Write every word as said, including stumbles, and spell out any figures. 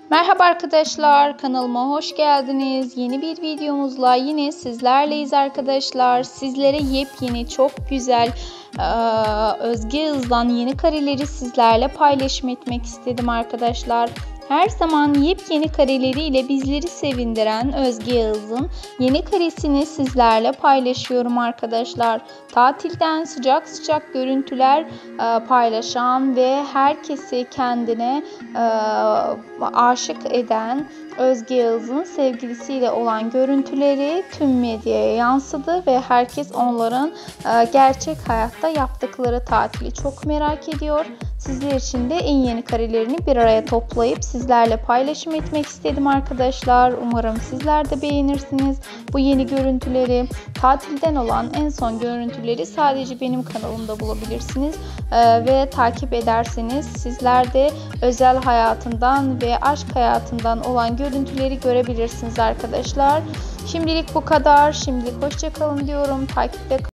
Merhaba arkadaşlar, kanalıma hoş geldiniz. Yeni bir videomuzla yine sizlerleyiz arkadaşlar. Sizlere yepyeni, çok güzel Özge Yağız'dan yeni kareleri sizlerle paylaşım etmek istedim arkadaşlar. Her zaman yepyeni kareleriyle bizleri sevindiren Özge Yağız'ın yeni karesini sizlerle paylaşıyorum arkadaşlar. Tatilden sıcak sıcak görüntüler paylaşan ve herkesi kendine aşık eden Özge Yağız'ın sevgilisiyle olan görüntüleri tüm medyaya yansıdı ve herkes onların gerçek hayatta yaptıkları tatili çok merak ediyor. Sizler için de en yeni karelerini bir araya toplayıp sizlerle paylaşım etmek istedim arkadaşlar. Umarım sizler de beğenirsiniz bu yeni görüntüleri. Tatilden olan en son görüntüleri sadece benim kanalımda bulabilirsiniz ee, ve takip ederseniz sizler de özel hayatından ve aşk hayatından olan görüntüleri görebilirsiniz arkadaşlar. Şimdilik bu kadar. Şimdilik hoşça kalın diyorum. Takipte kalın.